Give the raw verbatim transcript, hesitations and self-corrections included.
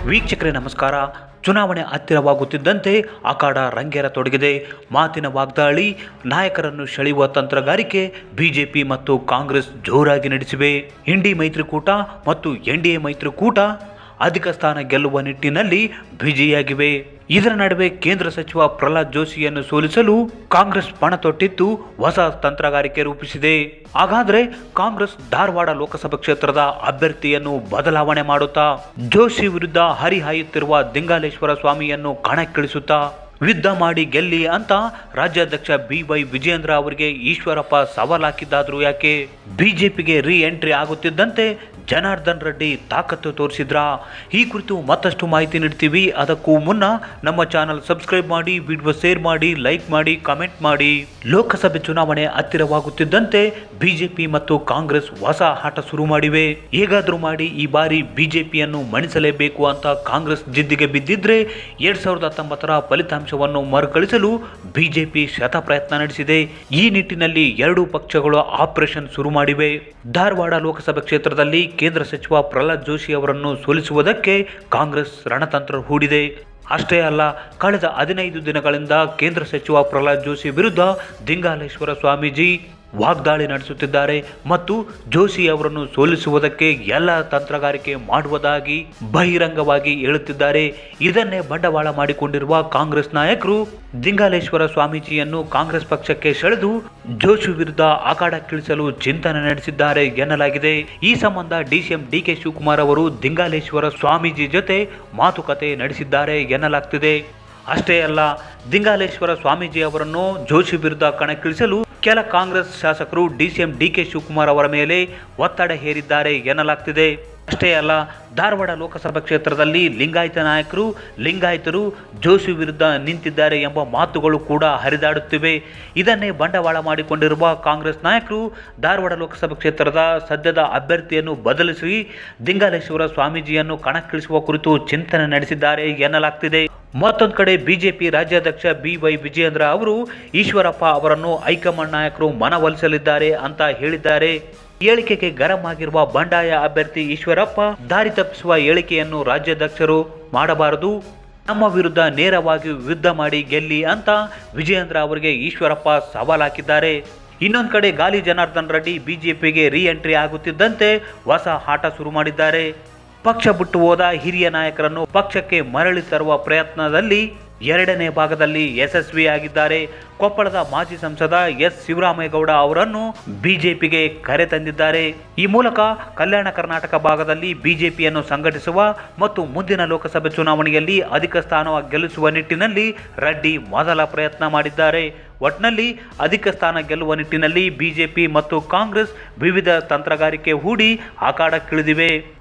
ವೀಕ್ಷಕರೇ ನಮಸ್ಕಾರ. ಚುನಾವಣೆ ಹತ್ತಿರವಾಗುತ್ತಿದ್ದಂತೆ ಅಖಾಡ ರಂಗೇರತೊಡಗಿದೆ. ಮಾತಿನ ವಾಗ್ದಾಳಿ, ನಾಯಕರನ್ನು ಸೆಳೆಯುವ ತಂತ್ರಗಾರಿಕೆ ಬಿಜೆಪಿ ಮತ್ತು ಕಾಂಗ್ರೆಸ್ ಜೋರಾಗಿ ನಡೆಸಿವೆ. ಇಂಡಿ ಮೈತ್ರಿಕೂಟ ಮತ್ತು ಎನ್ಡಿಎ ಮೈತ್ರಿಕೂಟ ಅಧಿಕ ಸ್ಥಾನ ಗೆಲ್ಲುವ ನಿಟ್ಟಿನಲ್ಲಿ ಬ್ಯುಸಿಯಾಗಿವೆ. ಇದರ ನಡುವೆ ಕೇಂದ್ರ ಸಚಿವ ಪ್ರಹ್ಲಾದ್ ಜೋಶಿಯನ್ನು ಸೋಲಿಸಲು ಕಾಂಗ್ರೆಸ್ ಪಣ ತೊಟ್ಟಿದ್ದು ಹೊಸ ತಂತ್ರಗಾರಿಕೆ ರೂಪಿಸಿದೆ. ಹಾಗಾದ್ರೆ ಕಾಂಗ್ರೆಸ್ ಧಾರವಾಡ ಲೋಕಸಭಾ ಕ್ಷೇತ್ರದ ಅಭ್ಯರ್ಥಿಯನ್ನು ಬದಲಾವಣೆ ಮಾಡುತ್ತಾ ಜೋಶಿ ವಿರುದ್ಧ ಹರಿಹಾಯುತ್ತಿರುವ ದಿಂಗಾಲೇಶ್ವರ ಸ್ವಾಮಿಯನ್ನು ಕಣಕ್ಕಿಳಿಸುತ್ತಾ ಯುದ್ಧ ಮಾಡಿ ಗೆಲ್ಲಿ ಅಂತ ರಾಜ್ಯಾಧ್ಯಕ್ಷ ಬಿ ವೈ ವಿಜಯೇಂದ್ರ ಅವರಿಗೆ ಈಶ್ವರಪ್ಪ ಸವಾಲ್ ಹಾಕಿದ್ದಾದ್ರು ಯಾಕೆ? ಬಿಜೆಪಿಗೆ ರೀ ಎಂಟ್ರಿ ಆಗುತ್ತಿದ್ದಂತೆ ಜನಾರ್ದನ್ ರೆಡ್ಡಿ ತಾಕತ್ತು ತೋರಿಸಿದ್ರ? ಈ ಕುರಿತು ಮತ್ತಷ್ಟು ಮಾಹಿತಿ ನೀಡ್ತೀವಿ. ಅದಕ್ಕೂ ಮುನ್ನ ನಮ್ಮ ಚಾನಲ್ ಸಬ್ಸ್ಕ್ರೈಬ್ ಮಾಡಿ, ವಿಡಿಯೋ ಶೇರ್ ಮಾಡಿ, ಲೈಕ್ ಮಾಡಿ, ಕಾಮೆಂಟ್ ಮಾಡಿ. ಲೋಕಸಭೆ ಚುನಾವಣೆ ಹತ್ತಿರವಾಗುತ್ತಿದ್ದಂತೆ ಬಿಜೆಪಿ ಮತ್ತು ಕಾಂಗ್ರೆಸ್ ಹೊಸ ಆಟ ಶುರು ಮಾಡಿವೆ. ಹೇಗಾದ್ರೂ ಮಾಡಿ ಈ ಬಾರಿ ಬಿಜೆಪಿಯನ್ನು ಮಣಿಸಲೇಬೇಕು ಅಂತ ಕಾಂಗ್ರೆಸ್ ಜಿದ್ದಿಗೆ ಬಿದ್ದಿದ್ರೆ ಎರಡ್ ಸಾವಿರದ ಹತ್ತೊಂಬತ್ತರ ಫಲಿತಾಂಶವನ್ನು ಮರುಕಳಿಸಲು ಬಿಜೆಪಿ ಶತ ಪ್ರಯತ್ನ ನಡೆಸಿದೆ. ಈ ನಿಟ್ಟಿನಲ್ಲಿ ಎರಡೂ ಪಕ್ಷಗಳು ಆಪರೇಷನ್ ಶುರು ಮಾಡಿವೆ. ಧಾರವಾಡ ಲೋಕಸಭಾ ಕ್ಷೇತ್ರದಲ್ಲಿ ಕೇಂದ್ರ ಸಚಿವ ಪ್ರಹ್ಲಾದ್ ಜೋಶಿ ಅವರನ್ನು ಸೋಲಿಸುವುದಕ್ಕೆ ಕಾಂಗ್ರೆಸ್ ರಣತಂತ್ರ ಹೂಡಿದೆ. ಅಷ್ಟೇ ಅಲ್ಲ, ಕಳೆದ ಹದಿನೈದು ದಿನಗಳಿಂದ ಕೇಂದ್ರ ಸಚಿವ ಪ್ರಹ್ಲಾದ್ ಜೋಶಿ ವಿರುದ್ಧ ದಿಂಗಾಲೇಶ್ವರ ಸ್ವಾಮೀಜಿ ವಾಗ್ದಾಳಿ ನಡೆಸುತ್ತಿದ್ದಾರೆ ಮತ್ತು ಜೋಶಿ ಅವರನ್ನು ಸೋಲಿಸುವುದಕ್ಕೆ ಎಲ್ಲ ತಂತ್ರಗಾರಿಕೆ ಮಾಡುವುದಾಗಿ ಬಹಿರಂಗವಾಗಿ ಹೇಳುತ್ತಿದ್ದಾರೆ. ಇದನ್ನೇ ಬಂಡವಾಳ ಮಾಡಿಕೊಂಡಿರುವ ಕಾಂಗ್ರೆಸ್ ನಾಯಕರು ದಿಂಗಾಲೇಶ್ವರ ಸ್ವಾಮೀಜಿಯನ್ನು ಕಾಂಗ್ರೆಸ್ ಪಕ್ಷಕ್ಕೆ ಸೆಳೆದು ಜೋಶಿ ವಿರುದ್ಧ ಅಖಾಡಕ್ಕಿಳಿಸಲು ಚಿಂತನೆ ನಡೆಸಿದ್ದಾರೆ ಎನ್ನಲಾಗಿದೆ. ಈ ಸಂಬಂಧ ಡಿಸಿಎಂ ಡಿ ಕೆ ಶಿವಕುಮಾರ್ ಅವರು ದಿಂಗಾಲೇಶ್ವರ ಸ್ವಾಮೀಜಿ ಜೊತೆ ಮಾತುಕತೆ ನಡೆಸಿದ್ದಾರೆ ಎನ್ನಲಾಗ್ತಿದೆ. ಅಷ್ಟೇ ಅಲ್ಲ, ದಿಂಗಾಲೇಶ್ವರ ಸ್ವಾಮೀಜಿ ಅವರನ್ನು ಜೋಶಿ ವಿರುದ್ಧ ಕಣಕ್ಕಿಳಿಸಲು ಕೆಲ ಕಾಂಗ್ರೆಸ್ ಶಾಸಕರು ಡಿಸಿಎಂ ಡಿ ಕೆ ಶಿವಕುಮಾರ್ ಅವರ ಮೇಲೆ ಒತ್ತಡ ಹೇರಿದ್ದಾರೆ ಎನ್ನಲಾಗ್ತಿದೆ. ಅಷ್ಟೇ ಅಲ್ಲ, ಧಾರವಾಡ ಲೋಕಸಭಾ ಕ್ಷೇತ್ರದಲ್ಲಿ ಲಿಂಗಾಯತ ನಾಯಕರು ಲಿಂಗಾಯತರು ಜೋಶಿ ವಿರುದ್ಧ ನಿಂತಿದ್ದಾರೆ ಎಂಬ ಮಾತುಗಳು ಕೂಡ ಹರಿದಾಡುತ್ತಿವೆ. ಇದನ್ನೇ ಬಂಡವಾಳ ಮಾಡಿಕೊಂಡಿರುವ ಕಾಂಗ್ರೆಸ್ ನಾಯಕರು ಧಾರವಾಡ ಲೋಕಸಭಾ ಕ್ಷೇತ್ರದ ಸದ್ಯದ ಅಭ್ಯರ್ಥಿಯನ್ನು ಬದಲಿಸಿ ದಿಂಗಾಲೇಶ್ವರ ಸ್ವಾಮೀಜಿಯನ್ನು ಕಣಕ್ಕಿಳಿಸುವ ಕುರಿತು ಚಿಂತನೆ ನಡೆಸಿದ್ದಾರೆ ಎನ್ನಲಾಗ್ತಿದೆ. ಮತ್ತೊಂದು ಕಡೆ ಬಿಜೆಪಿ ರಾಜ್ಯಾಧ್ಯಕ್ಷ ಬಿ ವೈ ವಿಜಯೇಂದ್ರ ಅವರು ಈಶ್ವರಪ್ಪ ಅವರನ್ನು ಹೈಕಮಾಂಡ್ ನಾಯಕರು ಮನವೊಲಿಸಲಿದ್ದಾರೆ ಅಂತ ಹೇಳಿದ್ದಾರೆ. ಹೇಳಿಕೆಗೆ ಗರಂ ಆಗಿರುವ ಬಂಡಾಯ ಅಭ್ಯರ್ಥಿ ಈಶ್ವರಪ್ಪ ದಾರಿ ತಪ್ಪಿಸುವ ಹೇಳಿಕೆಯನ್ನು ರಾಜ್ಯಾಧ್ಯಕ್ಷರು ಮಾಡಬಾರದು, ನಮ್ಮ ವಿರುದ್ಧ ನೇರವಾಗಿ ಯುದ್ಧ ಮಾಡಿ ಗೆಲ್ಲಿ ಅಂತ ವಿಜಯೇಂದ್ರ ಅವರಿಗೆ ಈಶ್ವರಪ್ಪ ಸವಾಲ್ ಹಾಕಿದ್ದಾರೆ. ಇನ್ನೊಂದು ಕಡೆ ಗಾಲಿ ಜನಾರ್ದನ್ ರೆಡ್ಡಿ ಬಿಜೆಪಿಗೆ ರೀ ಎಂಟ್ರಿ ಆಗುತ್ತಿದ್ದಂತೆ ಹೊಸ ಆಟ ಶುರು ಮಾಡಿದ್ದಾರೆ. ಪಕ್ಷ ಬಿಟ್ಟು ಹೋದ ಹಿರಿಯ ನಾಯಕರನ್ನು ಪಕ್ಷಕ್ಕೆ ಮರಳಿ ತರುವ ಪ್ರಯತ್ನದಲ್ಲಿ ಎರಡನೇ ಭಾಗದಲ್ಲಿ ಯಶಸ್ವಿಯಾಗಿದ್ದಾರೆ. ಕೊಪ್ಪಳದ ಮಾಜಿ ಸಂಸದ ಎಸ್ ಶಿವರಾಮೇಗೌಡ ಅವರನ್ನು ಬಿಜೆಪಿಗೆ ಕರೆ ತಂದಿದ್ದಾರೆ. ಈ ಮೂಲಕ ಕಲ್ಯಾಣ ಕರ್ನಾಟಕ ಭಾಗದಲ್ಲಿ ಬಿಜೆಪಿಯನ್ನು ಸಂಘಟಿಸುವ ಮತ್ತು ಮುಂದಿನ ಲೋಕಸಭೆ ಚುನಾವಣೆಯಲ್ಲಿ ಅಧಿಕ ಸ್ಥಾನ ಗೆಲ್ಲಿಸುವ ನಿಟ್ಟಿನಲ್ಲಿ ರೆಡ್ಡಿ ಮೊದಲ ಪ್ರಯತ್ನ ಮಾಡಿದ್ದಾರೆ. ಒಟ್ನಲ್ಲಿ ಅಧಿಕ ಸ್ಥಾನ ಗೆಲ್ಲುವ ನಿಟ್ಟಿನಲ್ಲಿ ಬಿಜೆಪಿ ಮತ್ತು ಕಾಂಗ್ರೆಸ್ ವಿವಿಧ ತಂತ್ರಗಾರಿಕೆ ಹೂಡಿ ಅಖಾಡಕ್ಕಿಳಿದಿವೆ.